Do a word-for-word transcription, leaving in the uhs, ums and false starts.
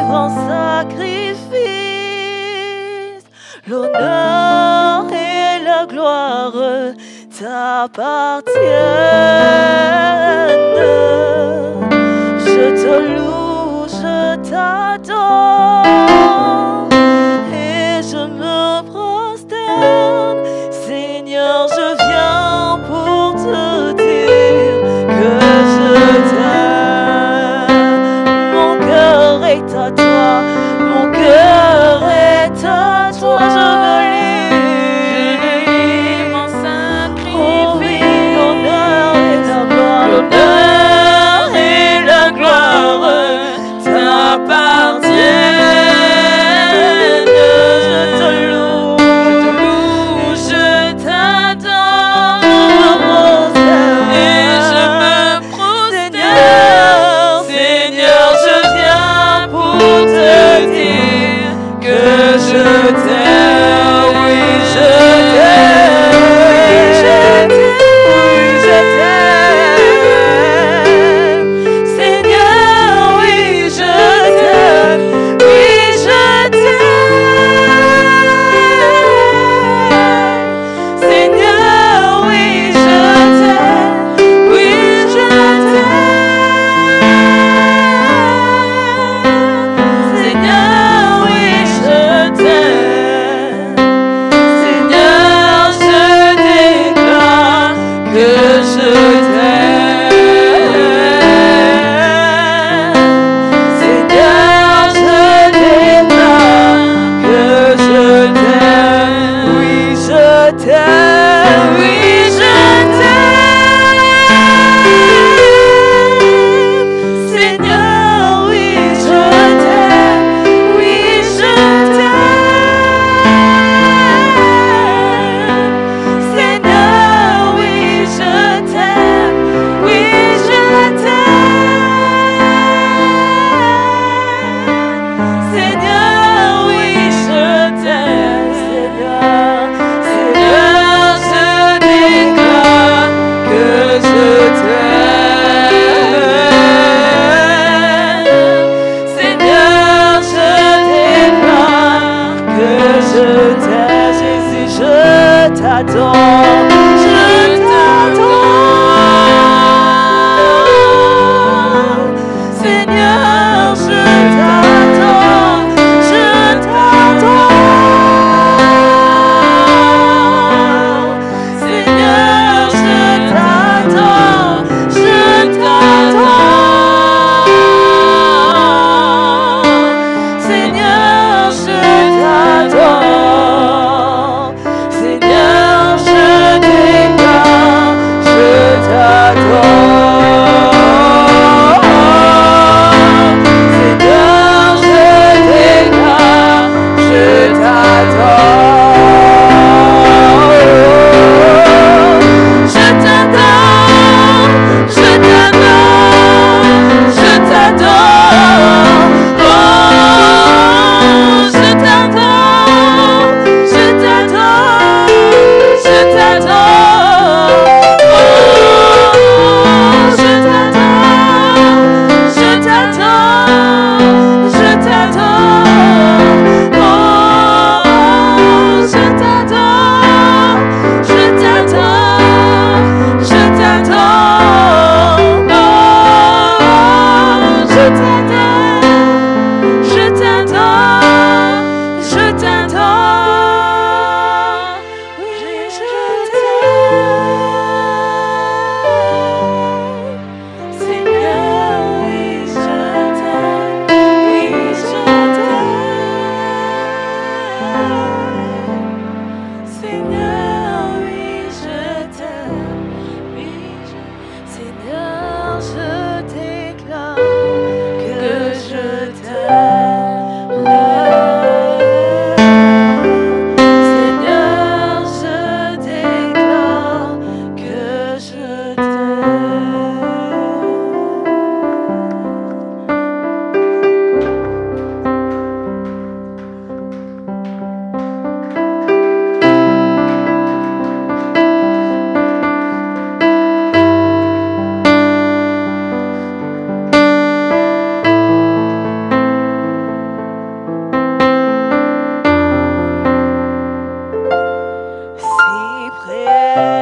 grand sacrifice. L'honneur et la gloire t'appartiennent. Je te loue, je t'adore et je me prosterne. Seigneur, je viens pour te dire que je t'aime. Mon cœur est à toi, mon cœur est à toi. Je me livre en sacrifice. Oh oui, l'honneur et la gloire, l'honneur et la gloire t'appartiennent. Je te loue, je t'adore et je me prosterne. Seigneur, je viens pour te dire que je t'aime. Oui, je t'aime. Oui, je t'aime. Seigneur, oui, je t'aime. Oui, je t'aime. Seigneur, oui, je t'aime. Oui, je t'aime. Seigneur, oui, je t'aime. Seigneur, je déclare que je t'aime. Seigneur, je déclare que je t'aime. Oui, je t'aime. Oui, je t'aime. Seigneur, oui, je t'aime. Oui, je t'aime. Seigneur, oui, je t'aime. Oui, je t'aime. Seigneur, oui, je t'aime. Seigneur, Seigneur, je déclare que je t'aime. Seigneur, je déclare que je t'aime. Jésus, je t'adore. Je t'adore. Seigneur, je t'adore. Je t'adore. Seigneur, je t'adore. Je t'adore. Seigneur, je t'adore. Seigneur, je Hey.